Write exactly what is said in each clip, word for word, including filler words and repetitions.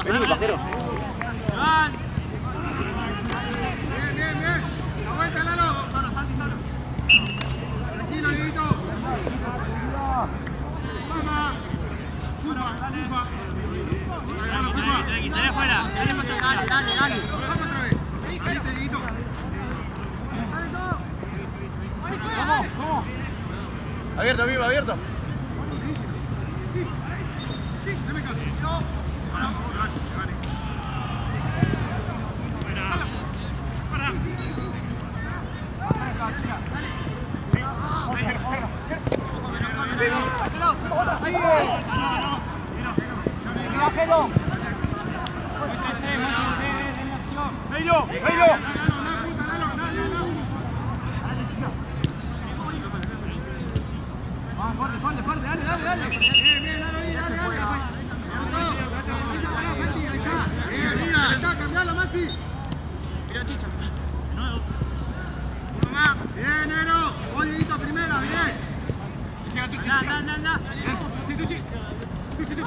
Vení, pajero. Bien, bien, bien. La vuelta, Lalo. Solo, Santi, solo. Tranquilo, Dieguito. Vamos. Cufa, Cufa. Dale, Cufa. Tranqui, salí afuera. Dale, dale, dale, dale. Vamos otra vez. Abrite, Dieguito. Vamos, vamos. Abierto, vivo, abierto. Dame caso. Vamos, vamos, vale. Bájelo. ¡Veilo! ¡Veilo! Fuerte, fuerte, fuerte, dale, dale, dale. Bien, bien, dale, dale, dale. Ahí está. Bien, mira, ahí está, cambialo, Maxi. Mira, Ticha. De nuevo. Uno más. Bien, Nero. Vos, Dieguito, primera, bien. Llega Ticha. Anda, anda, anda. Sí, sí, sí. Sí, sí, sí.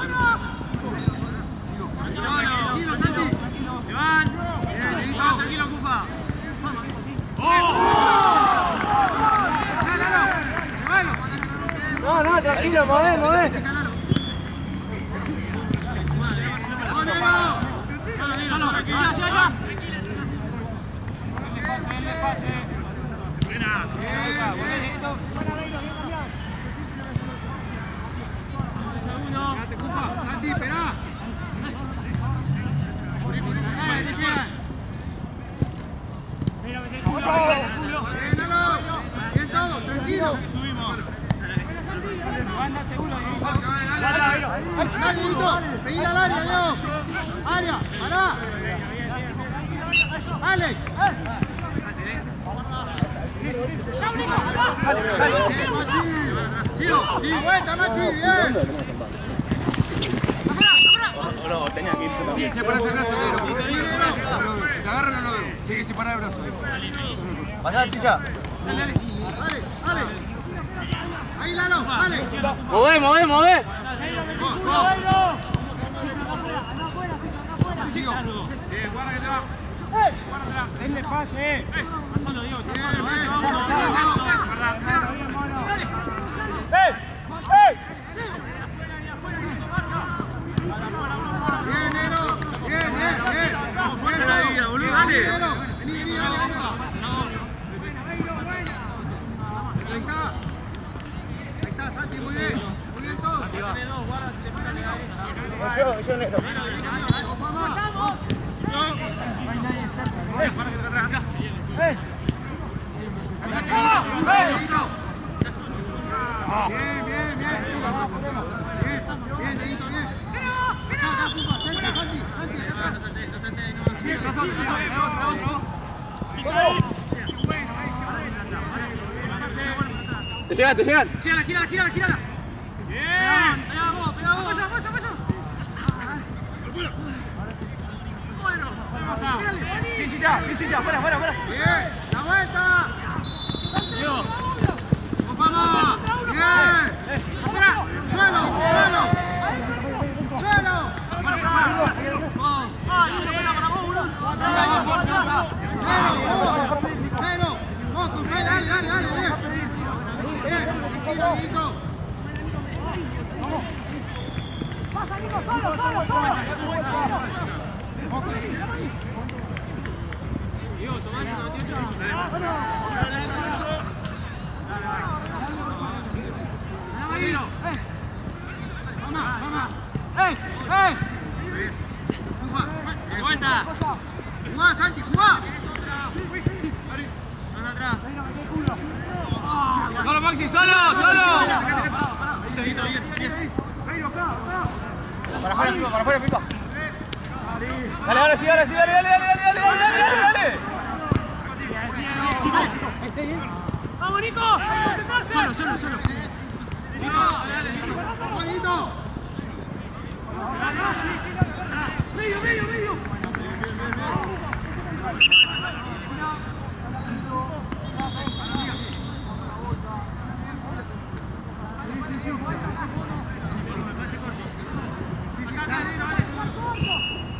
Tranquilo, Santi. Iván. Bien, Dieguito. Tranquilo, Cufa. No, no, tranquilo, mové, mové. Santi, esperá. Bien, Lalo. Bien todo, tranquilo. Subimos. Anda seguro. Dale, Dieguito. Pedí al área, Leo. Área, pará. Alex. Chiro, sí, vuelta, Maxi, bien. No, tenía que irse. Sí, separa ese brazo, negro. Si te agarran, no lo veo. Sigue separar el brazo. Pasá, Chicha. Dale, dale, dale. Ahí, Lalo, dale. Mové, mové, mové. Go, go. Sigo. Bien, guarda que te va. Denle pase. Solo, Diego. Bien, bien. ¡Ey! ¡Ey! Bien, Nero. Bien, bien, bien. Fuerte la vida, boludo, dale. Nero. Vení, vení, dale, dale. Ahí está. Ahí está, Santi, muy bien. Muy bien todo. Dale dos, guarda si te pican de la derecha. Yo, yo negro. Guarda que te atrás acá. ¡Ey! Andate, Dieguito. Dieguito. Bien, bien, bien. Bien, bien, Dieguito, bien. Acá, acá, Cufa. Santi, Santi, Santi, acá atrás. Bien, Te llegan, te llegan. gírala, gírala, gírala, gírala. Bien. Pegá vos, pegá vos. Vaya, vaya, vaya. Sí, Chicha, sí, Chicha. Fuera, fuera, fuera. Bien, la vuelta. Diego. ¡Vamos! ¡Bien! ¡Suelo! ¡Suelo! ¡Suelo! Ah, y una pena para vos, boludo. ¡Pero! ¡Vos! ¡Pero! ¡Vos, con fe! ¡Dale, dale, dale! ¡Bien! ¡Bien! ¡Tranquilo, Dieguito! ¡Pasa, Nico! ¡Solo, solo, solo! Diego, tomás una ¡Vamos, vamos! ¡Ey! ¡Ey! Bien. Cufa. Bien. ¡Vuelta! ¡Jugá, Santi, jugá! ¡Anda atrás! ¡Solo, Maxi, solo! ¡Solo! Bien, bien. Para afuera, Pipa, para afuera, Pipa. Dale, ahora sí, ahora sí, dale, dale, dale, dale, dale, dale, dale. ¡Vamos, Nico! ¡Solo, solo, solo! ¡Nico! ¡Dale, dale, Nico! ¡Vamos, Dieguito! ¡Medio, medio, medio! Sí, sí, sí. Sí, sí, dale.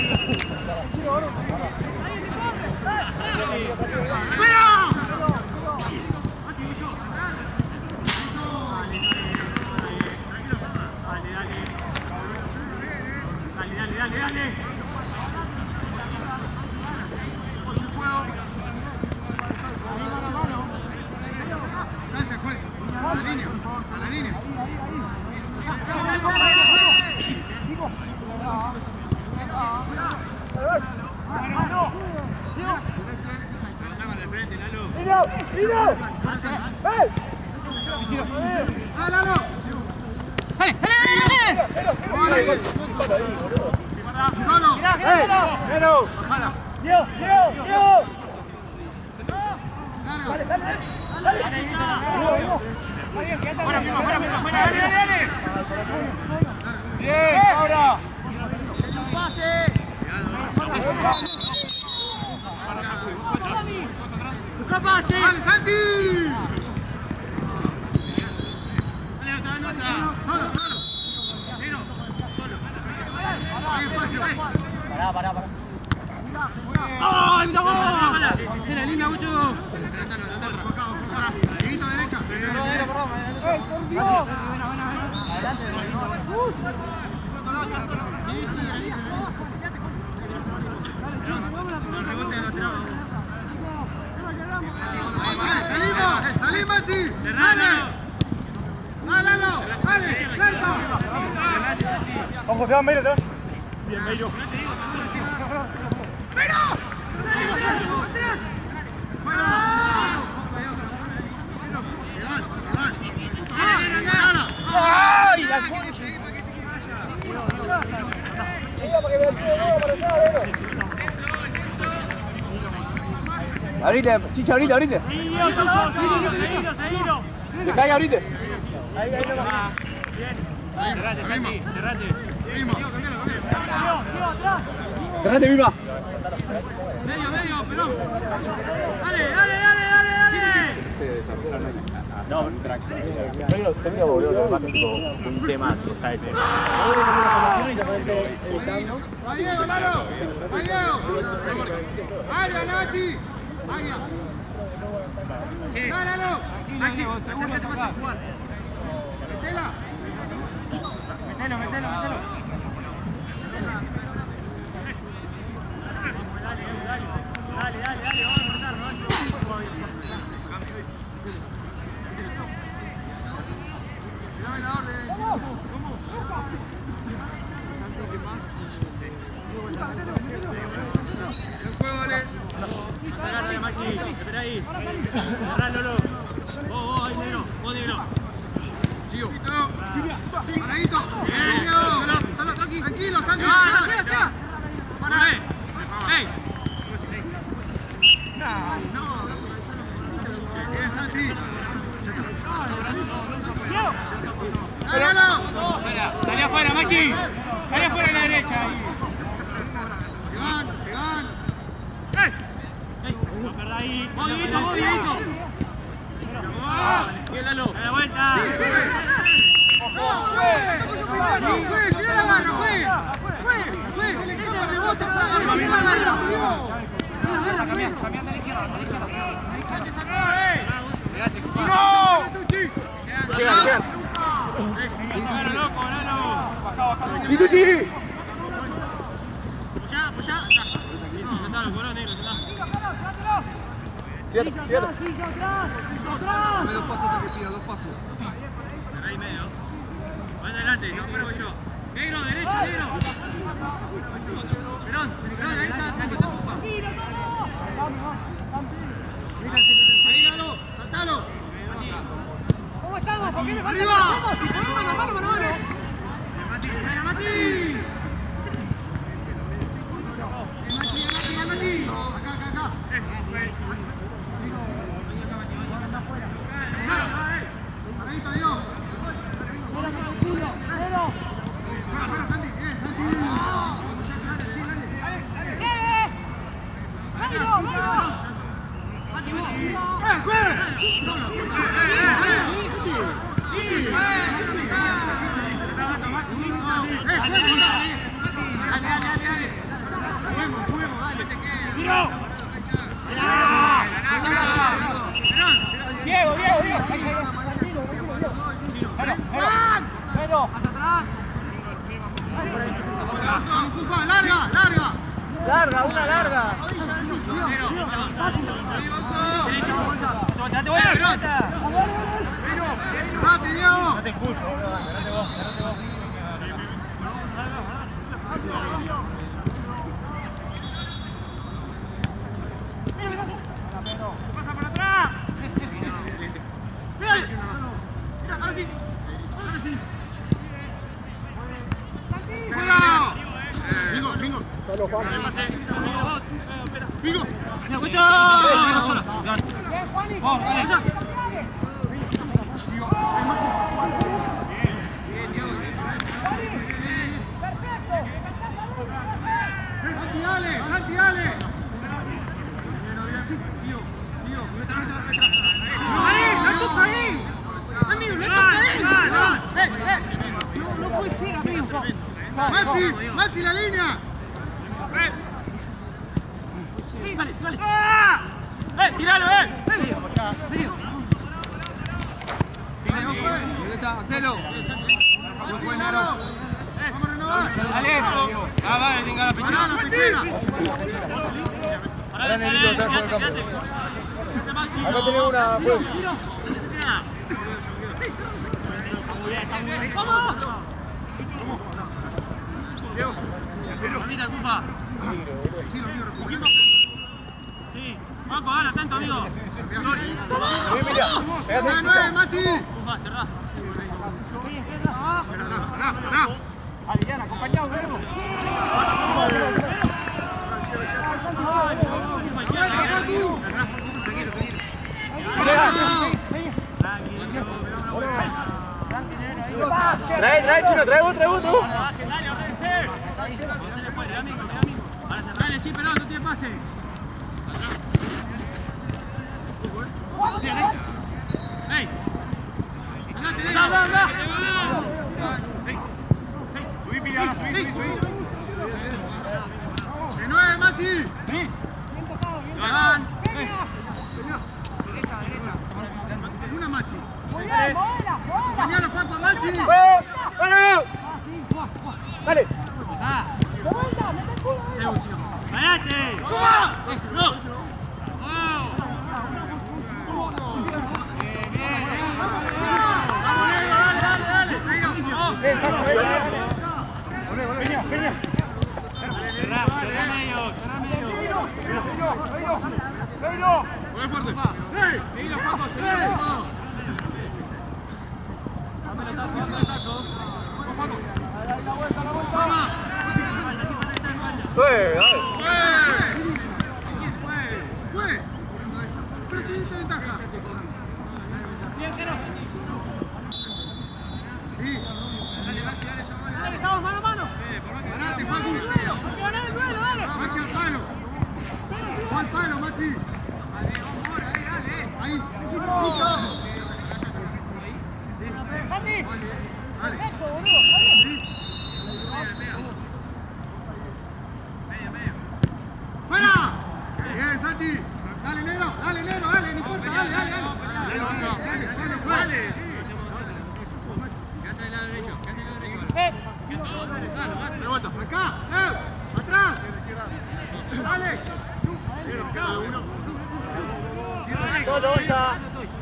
Abrite, Chicha, abrite, abrite. Dejá ahí, abrite. Ahí, ahí nomás. Bien. Cerrate, Santi, cerrate. Cerrate, Mima. Medio, medio, pelón. Dale, dale, dale, dale, dale. Se desarrolla. No, un track. Pero se me volvió lo demás tipo un tema, está este. Va Diego, Lalo. Va Diego. Área, Nachi. Área. Dale, Lalo. Maxi, acércate más a jugar. Metela. Metelo, metelo, metelo. Dale, dale, dale, vamos a matar, ¿no? Dame la orden. El juego, dale. Agárrale, Maxi, espera ahí. Cerralo. Vos, vos, ahí, negro, vos, negro. Sigo. Paradito. Bien, Diego. Solo, tranquilo. Tranquilo, Santi. Llega, llega, llega. ¡Para! ¡Ey! Bien, Santi. Dale, Lalo. Dale afuera, Maxi. Dale afuera a la derecha. Ahí. Iván, Iván. No perdá ahí. Vos, Dieguito, vos, Dieguito. Bien, Lalo. A la vuelta. No, juegue. Juegue, tira la mano, juegue. Juegue, juegue. Ese rebote, juegue. Tira la mano. Cambiando, cambiando a la izquierda. A la izquierda. ¡Te sacó, eh! ¡No! Llega, llega. ¡Lalo, loco, Lalo! ¡Vituchi! Apoyá, apoyá. Ya está, lo cobró, negro, ya está. Cierto, cierto. Dame dos pasos hasta que pida, dos pasos. Ahí medio. Va adelante, no fuera yo. Negro, derecho, negro. Perón, Perón, ahí está. Ahí, Lalo. Saltalo. ¿Cómo estamos? ¿Por qué me falta? ¡Arriba! Si ponemos mano a mano, mano a mano. Mati, dale, Mati. Bien, Mati, bien, Mati, bien, Mati. Acá, acá, acá. Paradito, Diego. Fuera, fuera, Santi. Bien, Santi. ¡Eh, juegue! ¡Eh, juegue! Dale, dale, dale, dale. Larga, una larga. ¡Date vuelta, pelota! ¡Date, Diego! No te escucho, boludo. Date vos, date vos. ¡Pasa por atrás! ¡Mira! ¡Mira, ahora sí! ¡Ahora sí! ¡Fuera! Bingo, bingo. Bingo. ¡Escucha! ¡Sola! ¡Vamos, dale! Santi, dale, Santi, dale. ¡Ahí! ¡La toca ahí! ¡Amigo, la toca ahí! No, no puede ser, amigo. Maxi, Maxi, la línea. ¡Dale, dale! ¡Ah! ¡Eh, tiralo, eh! Violeta, hacelo. Muy buen aro. Vamos a renovar. ¡Dale! Ah, vale, tenga la Pará, la pechera. Ahora necesito atrás por el campo. Acá tenemos una... Pues. ¡Vamos! Mamita, Cufa. Sí. Banco, dale, atento, amigo. La nueve, Maxi. Cufa, cerrá. Pará, pará. Dale, Diana, acompañado, vamos. Trae, trae, Chino, trae vos, trae vos, trae vos. ¡Dale, ordense! Dale, sí, pero no tiene pase. ¡Ey! ¡Andate, anda, anda, anda! Subí, Piliana, subí, subí, subí. De nueve, Maxi. Van. Una, Maxi. Acompañalo, Juan, con Maxi. ¡Bueno! ¡Dale! ¡Vayate! ¡No! Juega fuerte. ¡Sí! ¡Fue! ¡Dale! ¡Fue! ¡Fue! Pero si necesita ventaja. Sí. ¡Dale, estamos mano a mano! Parate, Facu. ¡Hay que ganar el duelo, dale! Maxi al palo. Va al palo, Maxi. Ahí. ¡Santi! Dale. ¡Perfecto, boludo! ¡Está bien! Sí. ¡Fuera! Bien, Santi. Dale, negro. Dale, negro. Dale, no importa. Dale, dale, dale. Dale, dale, dale. Dale. Quédate del lado derecho, quédate del lado derecho. ¡Eh! De vuelta. Acá. Eh. Atrás. Dale. ¡Todo, bolsa!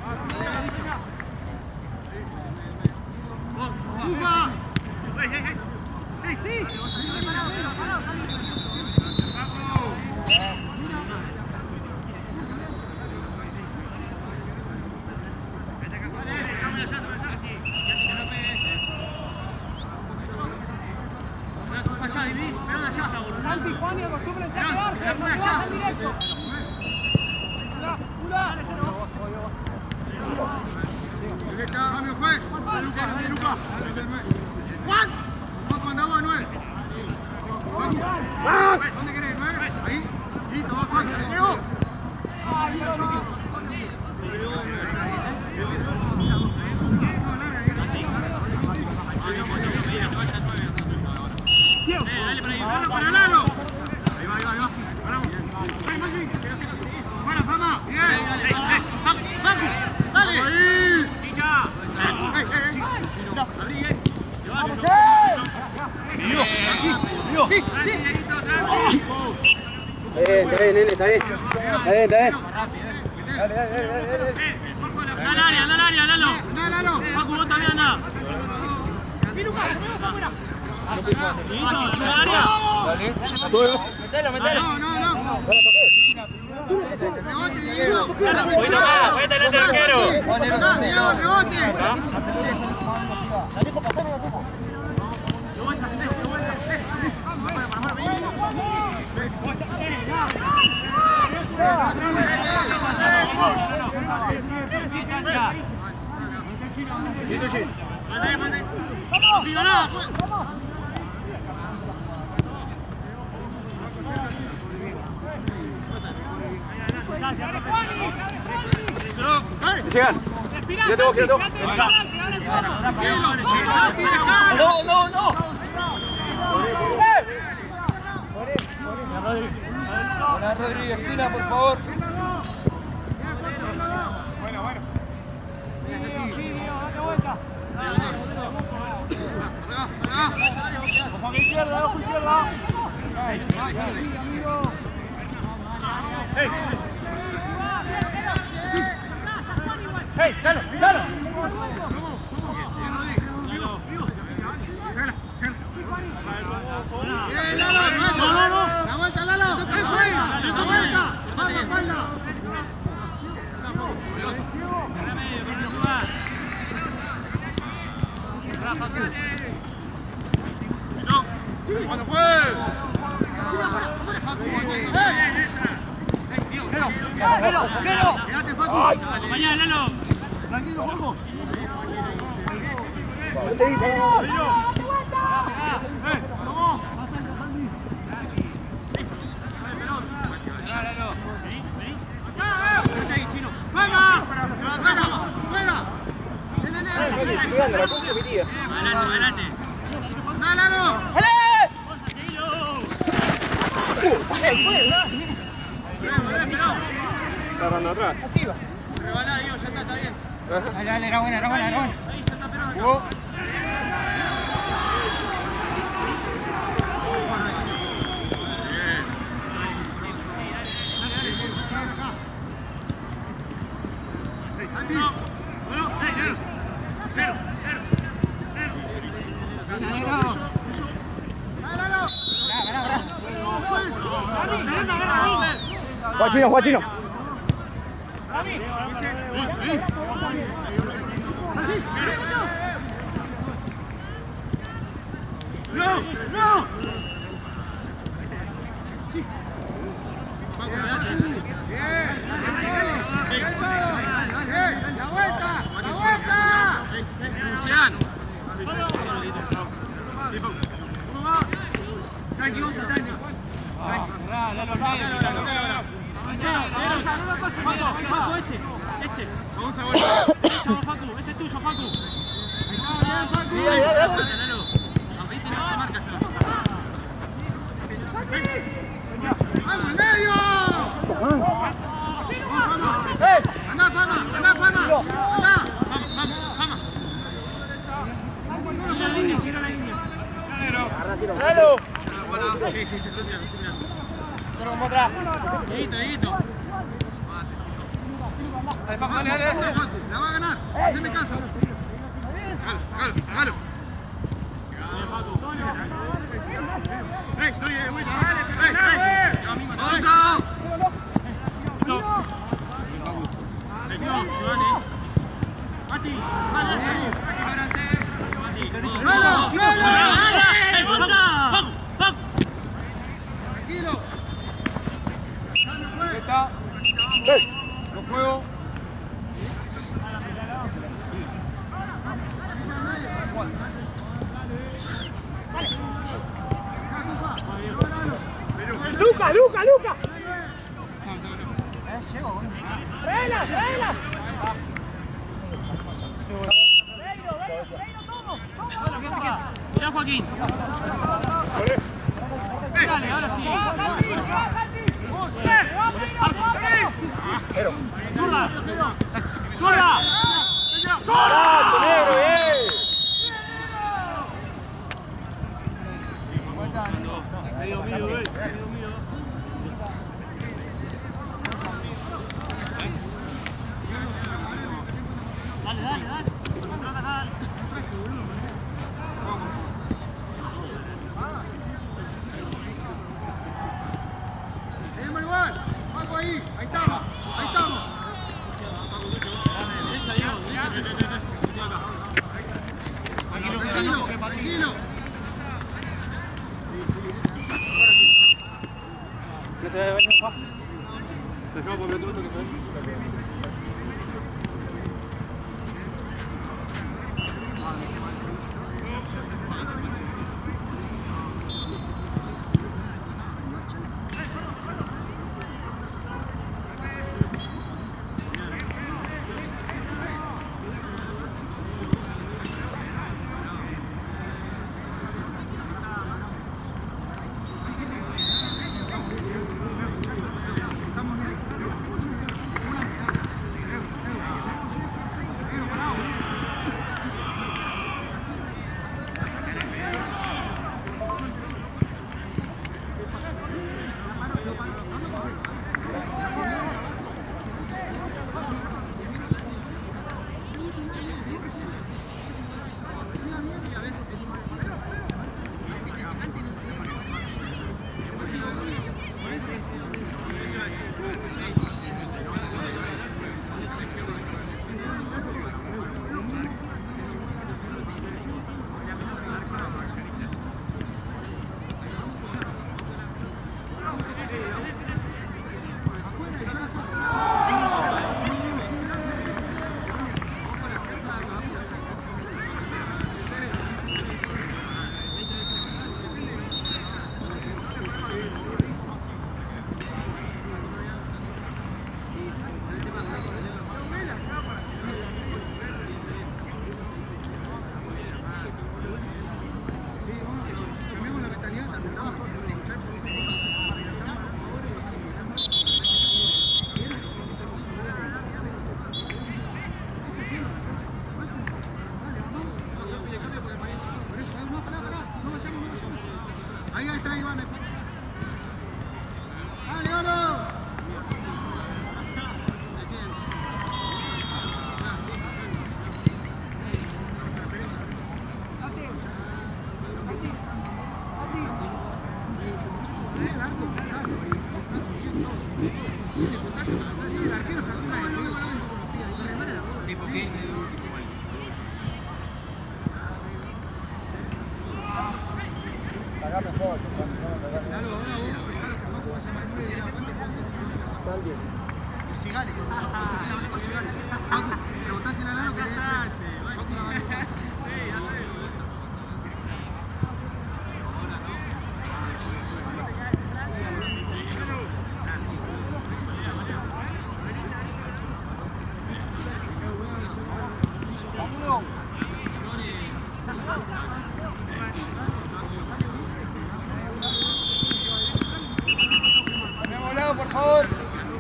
¡Ufa! ¡Sí, sí! Santi, Juan, y acostúmbrense a quedarse, no se vayan directo. ¡Ula! ¡Ula! Cambio, juez. Juan. Juan cuando hago nueve. ¿Dónde querés? ¿Nueve? Ahí. Listo, va Juan. ¡Ay, no, no! Dale para el lado. Ahí va, ahí va, ahí va. Paramos. ¡Ay, Maxi! ¡Fuera, fama! ¡Bien! ¡Facu! ¡Dale! ¡Ahí! ¡Chicha! ¡Ey, ey, ey! ¡Vamos! ¡Dios! ¡Aquí! ¡Dios! ¡Sí! ¡Sí! bien, está bien, nene, está bien. Está bien, está bien. Dale, dale, dale, dale, dale. Anda al área, anda al área, Lalo. Anda, Lalo. Facu, vos también anda. Sí, Lucas, afuera. Listo, anda al área. Dale. Metelo, metelo. No, no, no. Rebote, Diego. Voy nomás, voy a tener el arquero. Acá, Diego, rebote. Llegan. Ya tengo, ya tengo. No, no, no. Hola, Rodríguez, Pina, por favor. Bueno, bueno. Ojo a izquierda, ojo a izquierda. Hey. Hey, dalo, dalo. Bien, Lalo, no, no, no. La vuelta, Lalo. ¡Eh, juega! ¡La vuelta! ¡Espalda, espalda! ¡Bueno, pues! ¡Pero, pero! ¡Quédate, Facu! Acompañá, Lalo. Tranquilo, Juanjo. ¡Fuera! ¡Fuera! Adelante, adelante. ¡Anda, Lalo! Está dando atrás. Rebalá, Diego, ya está, está bien. Dale, dale, era buena, era buena, era buena. Ahí, ya está, pero acá. Andy. Bueno, hey, Nero. Nero, Nero. Nero. Nero. Dale, Lalo. Juega chino, juega chino. ¡No! ¡No! ¡Bien! ¡Bien todo! ¡Bien! ¡La vuelta! ¡La vuelta! Luciano. Tranqui, vamos a tranqui. Vamos a volver. Chao, Facu, ese es tuyo, Facu. Bien, Facu. Sí, dale, dale, dale. Lalo. Ahorita no te marcas. ¡Vamos, al medio! ¡Vamos, Fama! ¡Eh! ¡Andá, Fama! ¡Andá, Fama! ¡Andá! Vamos, vamos, vamos. Gira la línea, gira la línea. ¡Dalo! Sí, sí, te estoy mirando. Solo como atrás. Dieguito, Dieguito. Dale, Facu, dale, dale, dale. ¡La va a ganar! ¡Haceme caso! ¡Hágalo, hágalo! ¡Ey, estoy de vuelta! ¡Ey, ey! ¡Vamos! Mati, Mati, ¡Suelo, suelo! Facu, Facu. Tranquilo. Ahí está. Lo juego. ¡Luca, Luca, Luca! ¡Vela, vela! Mirá, Joaquín. Dale, ahora sí. ¡Corra! ¡Corra! ¡Corra, negro, bien! Medio mío, eh. Medio mío. igual. Algo ahí. Ahí estamos. Ahí estamos. Tranquilo, tranquilo, tranquilo. No se debe venir, pa. Dejamos por otro que fue. Ahí está Iván. ¡Dale, Oro! Por favor.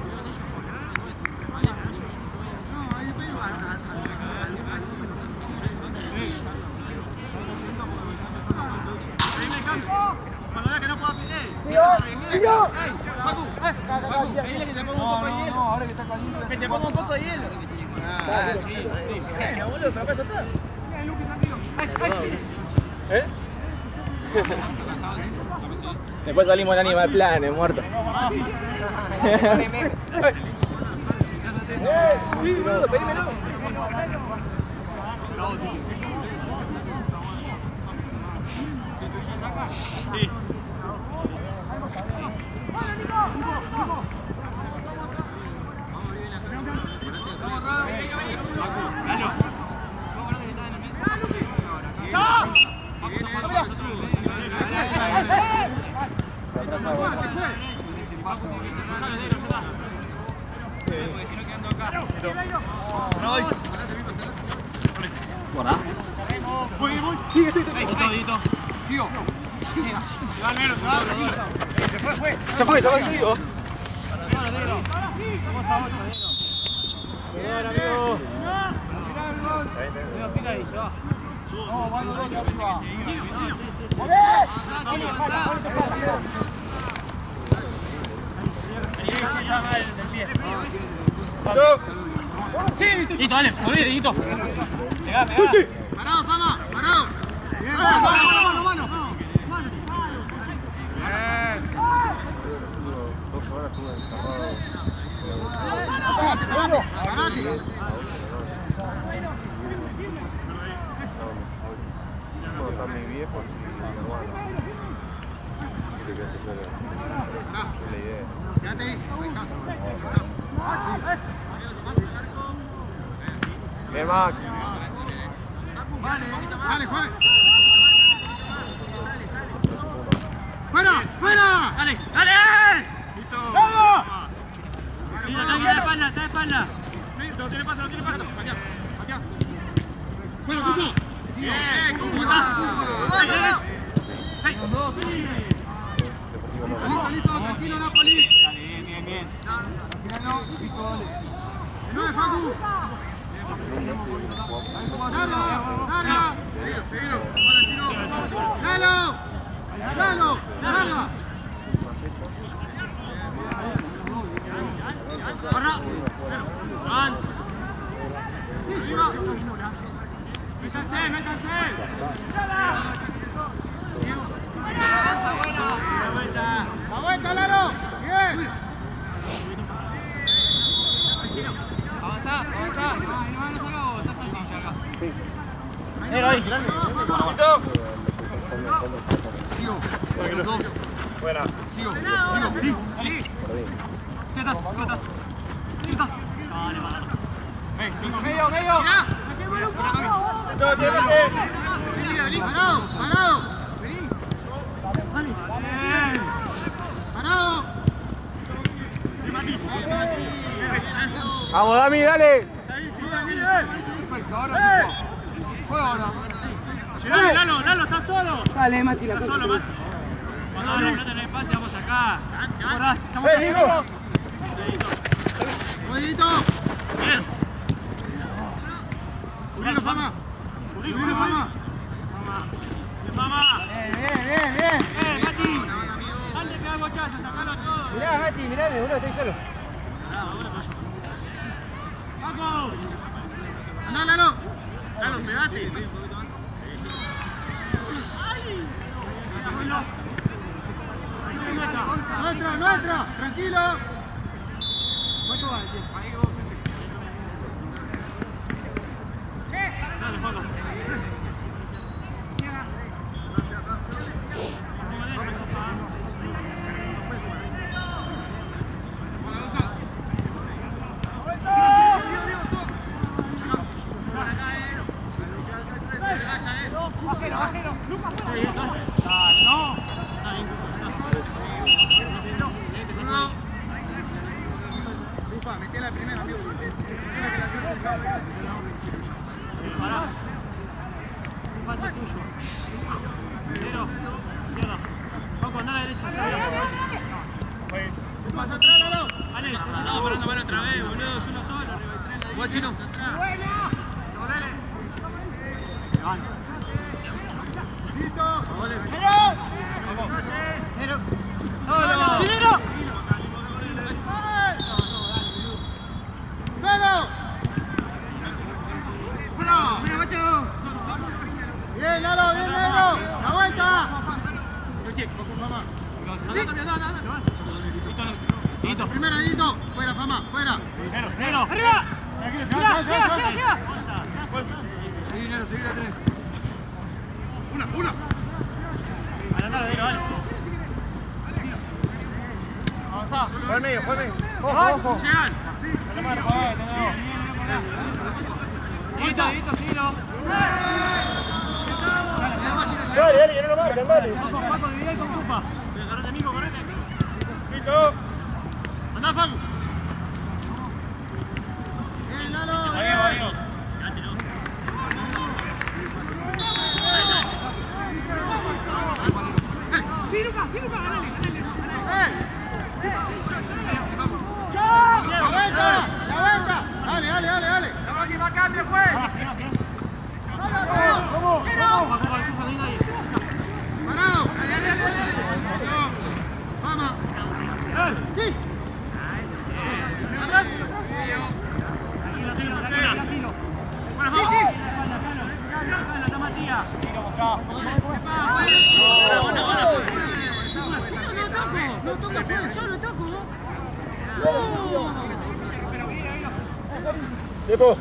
Cuando vea que no pueda pelear. ¡Sigo! No, no, no, ahora que está caliente. Que te ponga un poco de hielo. Ah, chido. Que boludo, pero pasa todo. ¿Eh? Después salimos en Animal Planet, muerto. ¡Eh! ¡Sí, boludo! ¡Pedímelo! Sí. ¿Guarda? Voy, voy. Sigue, estoy, Ahí, todito. Sigo. Se va negro, se va, tranquilo. Se fue, fue. Se fue, se fue, sigo. Negro, negro. Vamos a ocho, negro. Bien, amigo. Negro, pica ahí, se va. No, van los dos arriba. Se llama el del pie. Sí, Dito, dale, volví, Dito. Pegá, pegá. Parado, Fama, parado. Bien, Mano, mano, mano, mano. Bien. Ahora estuve encerrado. Parate, parate, parate. No, están mis viejos y mi hermano. Quiere que se juegue. Es la idea. Quédate ahí. Bien, Max. Dale, juegue. ¡Fuera! ¡Fuera! ¡Dale! ¡Dale! ¡Listo! ¡Vamos! Mira, está aquí, está de espalda, está de espalda. No tiene paso, no tiene paso. Allá, allá. ¡Fuera, Cuco! Bien, ¿cómo está? Deportivo Listo, Nacional. listo, listo. Tranquilo, Napoli. Dale, bien, bien, bien. Giralo, listo, dale. De nueve, Facu. ¡Dalo! ¡Dalo! Seguilo, seguilo. ¡Hola, Chino! ¡Dalo! ¡Dalo! ¡Dalo! ¡Corra! ¡Van! ¡Arriba! ¡Métanse, métanse! ¡La vuelta, Lalo! ¡Bien! Avanzá, avanzá. No, no salga vos, estás saltilla acá. Sí. Mira ahí, grande. Listo. Sigo. Dos. Buena. Sigo. Sigo. Perdí. Quietas, quietas. Quietas. Vale, vale. ¡Medio, medio! Todo tiene que ser. ¡Parado! ¡Parado! ¡Vení! ¡Parado! Vamos, Dami, dale. Ahora. Juega ahora. ¡Llegale, Lalo! ¡Lalo, estás solo! Dale, Mati, la ¡Estás solo, Mati! Cuando abra pelota en el espacio, vamos acá. ¡Eh, Nico! ¡Jodidito! Bien. ¡Urilo, Fama! ¡Urilo, Fama! Mamá. Bien, bien, bien, bien. Eh, Mati. Antes que hago chazo, sacalo todo. Mirá, Mati, mirame, boludo, estoy solo. ¡Paco! ¡Andá, Lalo! ¡Lalo, pegate! ¡Nuestra, nuestra! ¡Tranquilo! ¿Cuánto vale, tío? Dale, Paco. Ufa, metí la primera, amigo. Pará. Falta tuyo. Pero, izquierda. Paco, andá a la derecha, ya verás. ¡Pasa atrás, Lalo! Vale, estaba parando mal otra vez, boludo. Es uno solo, arriba y tres. Buen chino. ¡Listo! ¡Pero! ¡Solo! ¡Silero! ¡Fuego! ¡Fuera! ¡Bien, Lalo! ¡Bien, Lalo! ¡La vuelta! Listo. Primera, Dito. Fuera, Fama, fuera. Negro, negro. ¡Arriba! ¡Llega, llega, llega! Seguí, Nero, seguí la tres. ¡Una, una! Adelantalo, negro, dale. Avanzá. Fue al medio, fue al medio. Ojo, ojo. Llegan. Listo, listo, síguelo. Dale, dale, que no lo marcan, dale. Paco, Paco, divide con Cupa. Correte, amigo, correte. Listo. Andá, Facu. Bien, Lalo. Arriba, arriba. Sí, Lucas, sí, Lucas, ganale, ganale. ¡La vuelta! ¡La vuelta! Dale, dale, dale, dale. ¿Cómo? Paco, Paco, Cupa, venga ahí. Parado. Fama. Sí. Atrás. Tranquilo, tranquilo, tranquilo, tranquilo. Bueno, sí, sí. Acá, la Tamatía. No toco, no toco, yo no toco. Tiempo.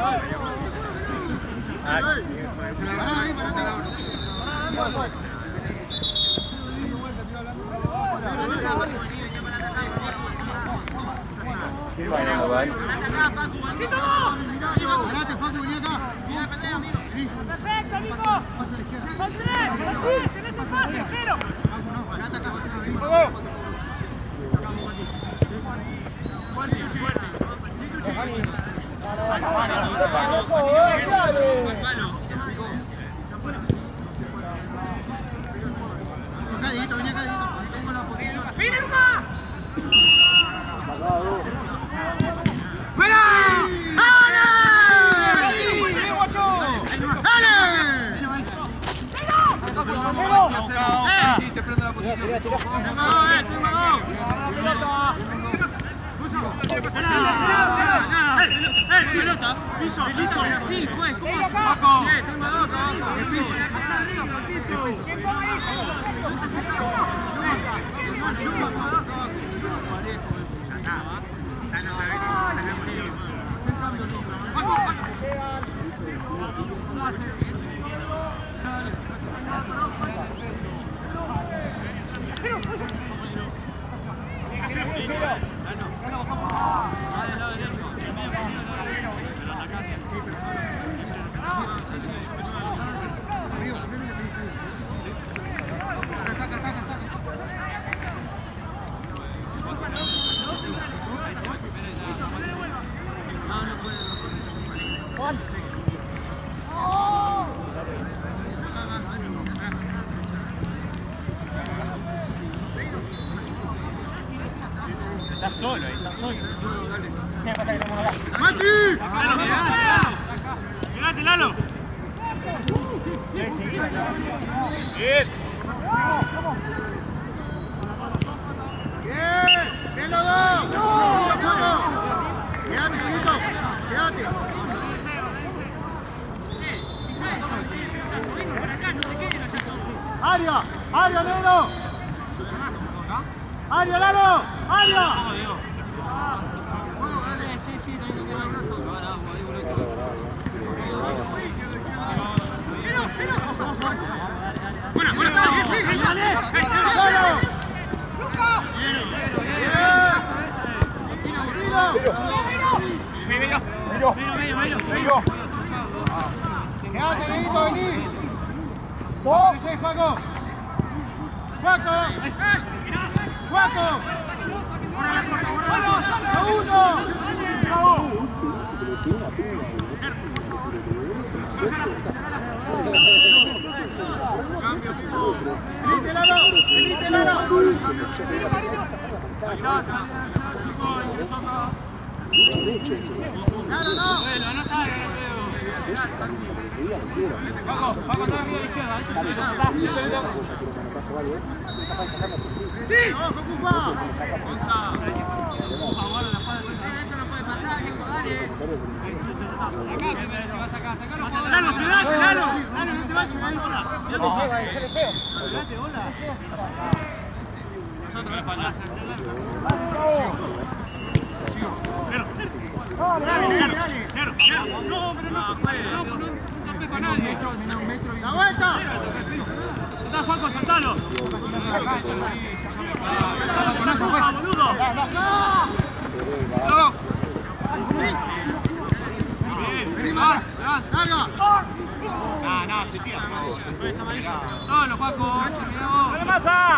¿Qué vaina, va? Parate, Facu, vení acá. Vení. Perfecto, Nico. Pasa a la izquierda. Son tres, son tres, tenés espacio, cero. Facu, no, parate acá. Vení. Fuerte, fuerte. Cadito, vení acá, Cadito. ¡Viene, Luca! ¡Fuera! ¡Dale! ¡Dale! Sí, te prendo la posición. Pelota, piso, piso. Sí, juez, ¿cómo hace? Paco. Che, estoy mal acá. El piso. Está solo, ahí, está solo. ¿Qué pasa que estamos acá? ¡Maxi! ¡Lalo, pegate! ¡Pegate, Lalo! Bien. ¡Bien! ¡Bien los dos! ¡No! ¡Quédate, Cito! ¡Quédate! ¡Aria! ¡Aria, negro! ¡Aria, Lalo! ¡Aria! Sí, sí, tengo que dar abrazos. ¡Buena, buena! ¡Sí, sí, sí! ¡Lalo! ¡Quédate, Neguito, vení! ¡Dos! ¡Sí, Juaco! ¡Juaco! ¡Juaco! ¡Ahora la corta, ahora! ¡A uno! ¡Cambio, tipo! ¡Venite, Lalo! ¡Venite, Lalo! ¡Claro, no! Bueno, no sale, Paco, Paco, está bien a la izquierda. ¡Sí! ¡Ojo, Cupa! Eso no puede pasar, viejo, dale. ¡Lalo, te das, Lalo! ¡Lalo, no te vayas, ahí, hola! Yo te llevo, yo te llevo. ¡Date, hola! Nosotros, para allá. Nero, dale, dale, dale. Nero, Nero. No, pero no, no, no, no pego a nadie. ¡La vuelta! Está Juanco, soltalo. ¡Conazo, fue! Boludo. ¡Vení, más! ¡Larga! Ah, no, se tira. Solo, Juanco. ¡Dale masa!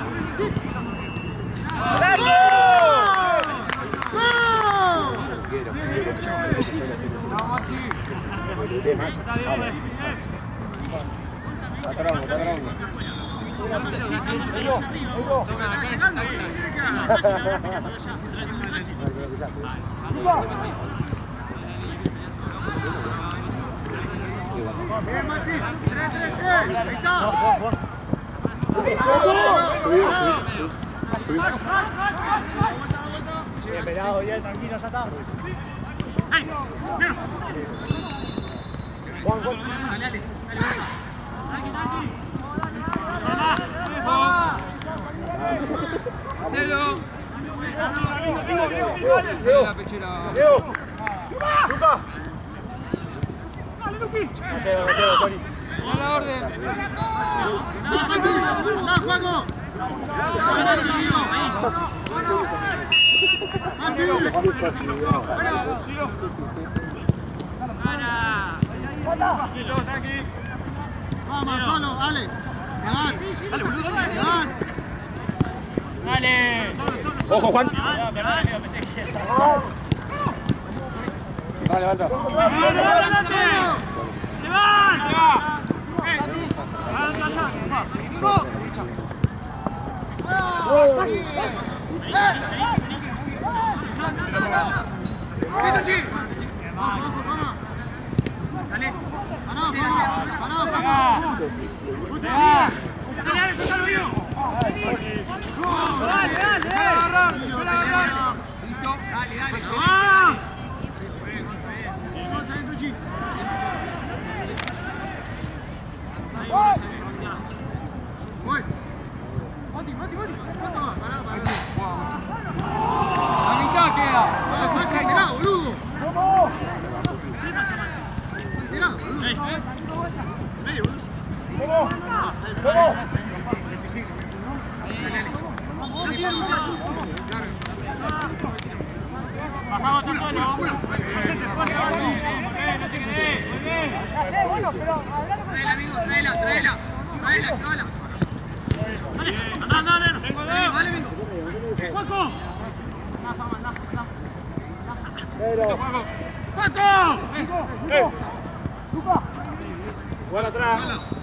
Bien, Maxi. tres, tres, tres. Ahí está. Bien, pegado, bien, tranquilo, ya está. ¡Ey! ¡Nero! Juan, Juan. Celo. Sale la pechera. Luca. Dale, Luqui. Mateo, Mateo, Cori. Da la orden. ¡Andá, Santi! ¡Andá, Juaco! ¡Ahora sí, Guido! ¡Maxi! Vamos, solo, Alex. Levant. Dale, boludo. Levant. Dale. Ojo, Juan. Ah, perdón, amigo, pensé que Va, levanta. ¡Levántate! ¡Levanta! La mitad queda. Mirá, boludo. Mirá, boludo. No tiene muchacho. Bajamos tú solo. No se te pone, no se quede. Ya sé, bueno, pero hablando con Traela, amigo, traela, traela. Traela, llévala. Dale, andá, andá, andá. Tengo dos. Dale, vengo. ¡Juaco! Andá, Fama, andá, andá. ¡Juaco! Eh. Luca. Igual atrás.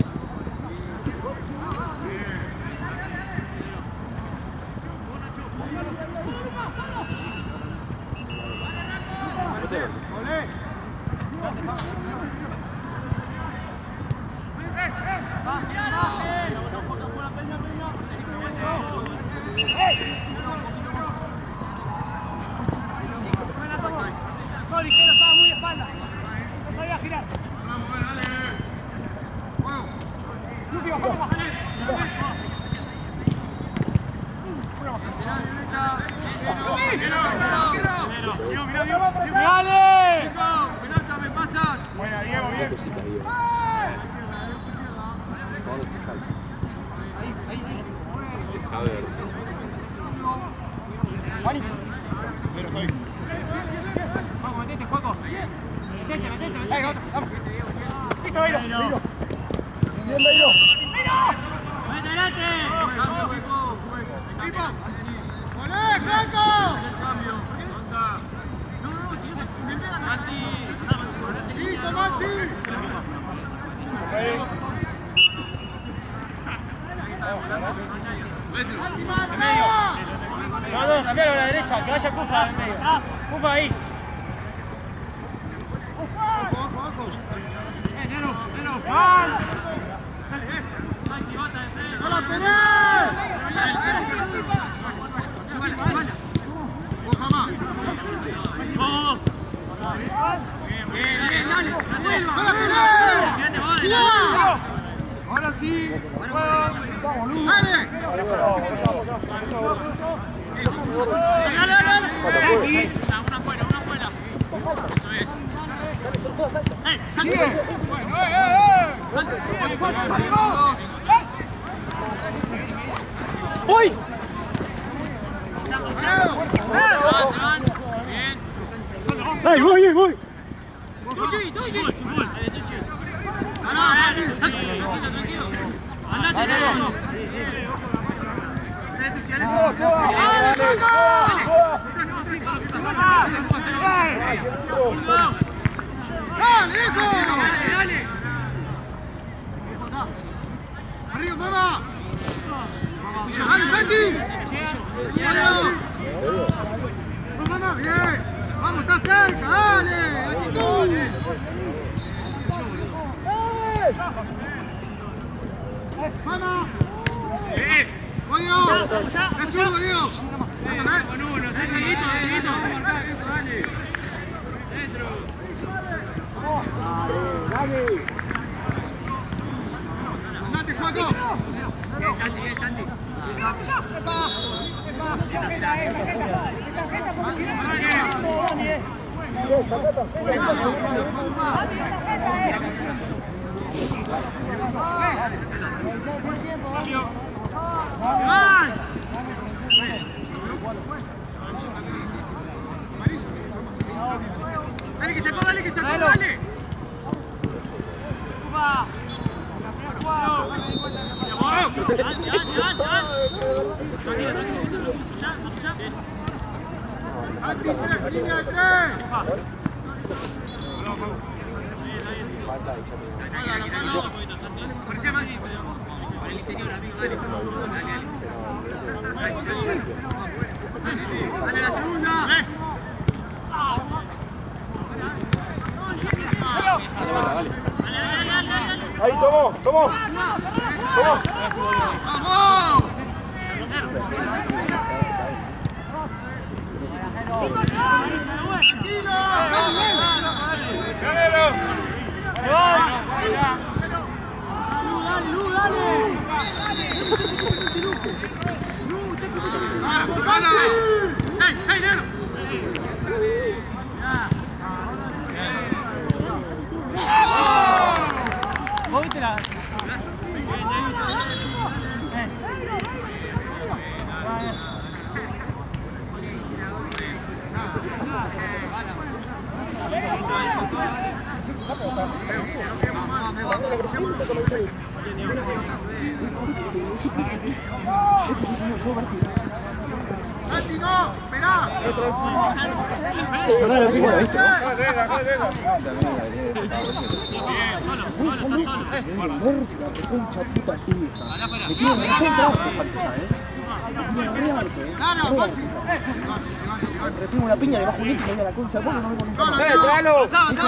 Sorry, que no estaba muy de espalda. No sabía girar. Luqui, bajamos más. ¡Dale! Pelota, me pasan. Buena, Diego, bien. Cositas, Diego. A ver. Vamos, metete, Juaco. Metete, metete, metete. Venga, vamos. Listo, Beiro. Beiro. Bien, Beiro. ¡Vete, adelante! ¡Olé, Franco! ¡Listo, Maxi! En medio. No, no, cambialo a la derecha, que vaya Cufa en medio. Cufa ahí. Eh, Nero, Nero, Juan. ¡Hola, Pérez! ¡Vos, mamá! Bien, bien, dale. ¡Hola, Pérez! ¡Cuidado! Ahora sí. ¡Dale! ¡Dale, dale! Una afuera, una afuera. Eso es. ¡Eh, Santi! ¡Uy! Bien. ¡Ay, voy, bien, voy! Tuchi, Tuchi. Sin full. ¡Ganá, Santi! ¡Santi! Tranquilo. Andate, Nero. ¡Dale, hijo! Dale, dale. ¡Arriba, mamá! ¡Dale, Santi! ¡Vamos! ¡Vamos, mamá! ¡Bien! ¡Vamos, está cerca! ¡Dale! ¡Actitud! ¡Vamos! Bien. ¡Voy, Diego! ¡Es zurdo, Diego! Con uno, Dale que sacó, dale que sacó, dale. Andy, espera, que línea de tres. Parecía más. Por el interior, amigo, dale. Dale, dale la segunda. Ahí, tomó, tomó. Tomó. ¡Vamos! Santi, no, esperá. Dale, Maxi. Reprimo una piña debajo de un y a la concha, ¿cómo no me pones? Solo, tráelo. Avanzá, avanzá.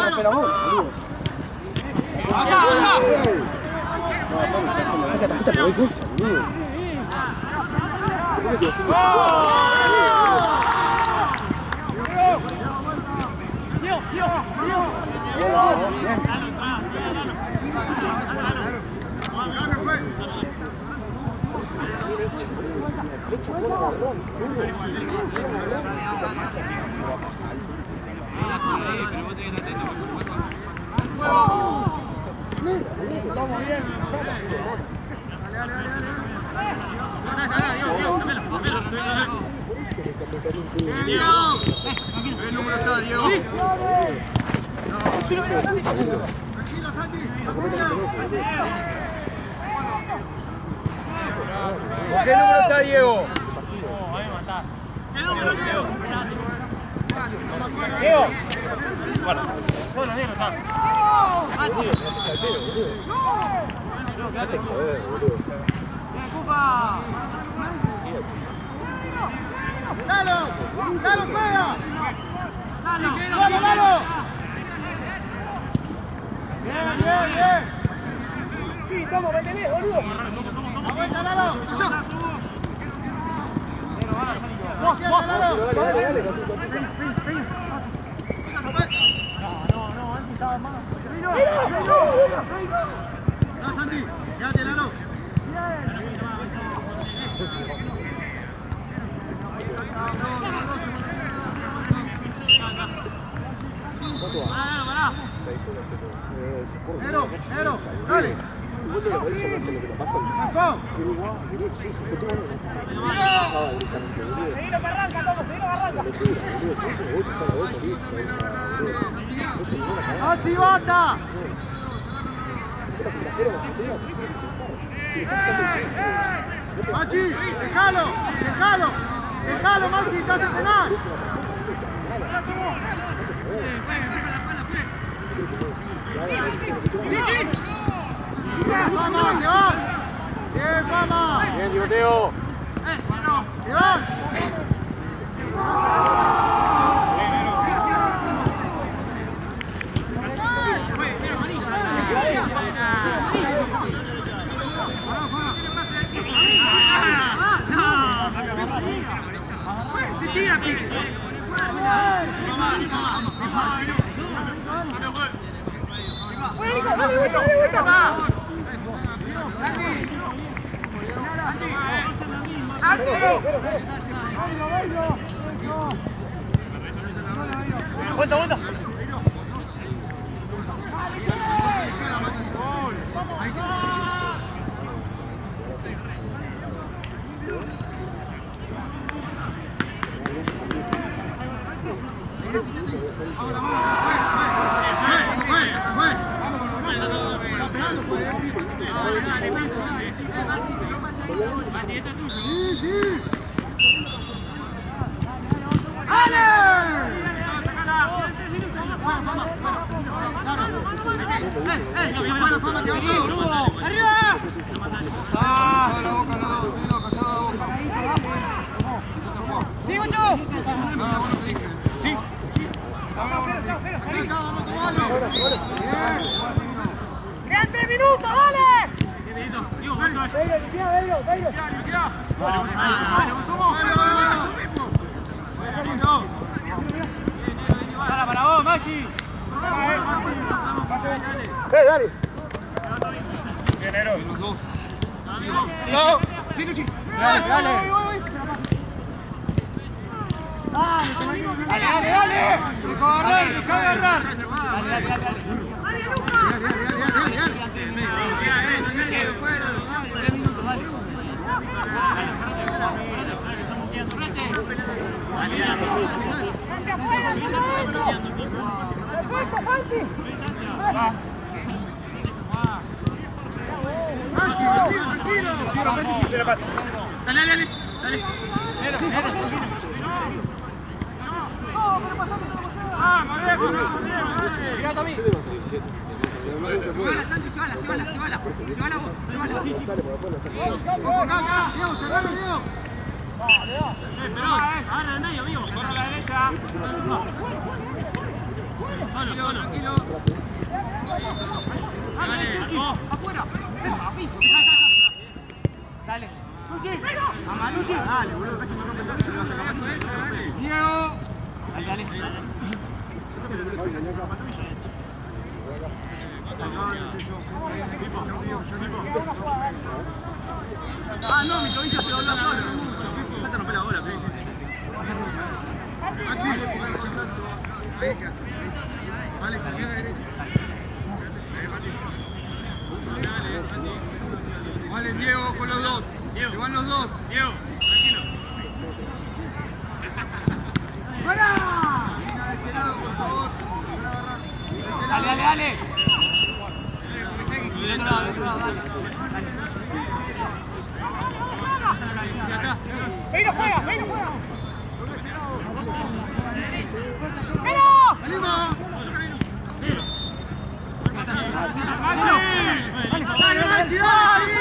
Avanzá, avanzá. Saca tarjeta por ahí, cosa, boludo. ¿Qué número está, Diego? Tranquilo, Santi. ¿Qué número está, Diego? ¿Qué número, Diego? Diego. Bueno, bueno, Diego, está. ¡Dalo! ¡Dalo, juega! ¡Dalo, dalo, dalo! ¡Bien, bien, bien! Sí, estamos, métele, boludo. ¡La vuelta, Lalo! Vos, vos, Lalo! dale, dale, dale. No, no, antes estaba más. ¡Da, Santi! ¡Quédate, Lalo! ¡Pará, pará! ¡Nero, Nero! ¡Dale! ¡Marcó! Seguilo que arranca, Tomo, seguilo que arranca. ¡Maxi, bota! Maxi, déjalo, déjalo, déjalo, Maxi, te hace cenar. Sí, sí. Vamos, te vas. Bien, vamos. Bien, Timoteo. Te vas. Se tira, Pix. Vuelta, vuelta. Vamos, vamos, fue, fue, fue, vamos con los brazos. Se está pegando, pues. Dale, dale, Maxi, dale. Eh, Maxi, que no pase ahí ahora. Mati, esto es tuyo. Sí, sí. ¡Ale! Bueno, Fama, bueno, claro. ¡Eh, eh! ¡Bueno, Fama, te vas todo! ¡Arriba! Callado la boca, no, no, callado la boca. ¡Sí, Gucho! No, no, bueno te dije. Sí, sí. Sí, vamos a tomarlo. Bien. ¡Quedan tres minutos, dale! ¡Dale para vos, Maxi! ¡Eh, dale! Los dos. ¡No! Sí, Luchi. ¡Dale, dale! ¡Dale, dale, dale! ¡Deja agarrar, deja agarrar! ¡Dale, dale, dale! Bien, bien, bien, bien. Tres minutos, dale. Dale, dale, Dale, dale, dale. Mirá, Tommy. Llévala, Santi, llévala, llévala, llévala. Llévala vos, llévala. Sí, sí. Acá, acá, Diego, cerralo, Diego. Agarra el medio, amigo. Corre a la derecha. Solo, solo. Tranquilo. Dale, afuera. Aviso. Dale. Luchi. Vamos, Luchi. Dale, boludo, casi me rompe el toque, se lo vas a sacar. Diego. Dale, dale. Ah, no, mi tobillo se dobló solo, no mucho. No te rompe la bola, sí, sí, sí. Ah, sí, ahí queda. Vale, izquierda, derecha. Vale, Diego con los dos. Se van los dos. Diego, tranquilo. ¡Fuera! Dale, dale, dale. ¡Ven, no juega! ¡Ven, no juega! ¡Pero! ¡Salimos! ¡Dale, Maxi, dale!